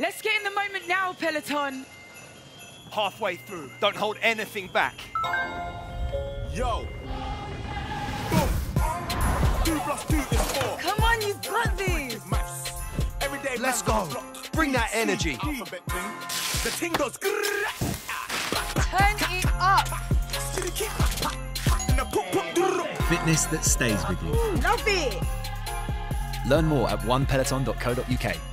Let's get in the moment now, Peloton. Halfway through. Don't hold anything back. Yo. Boom. 2 + 2 is 4. Come on, you've got this. Everyday Let's go. Bring that energy. The thing goes. Turn it up. Fitness that stays with you. Love it. Learn more at onepeloton.co.uk.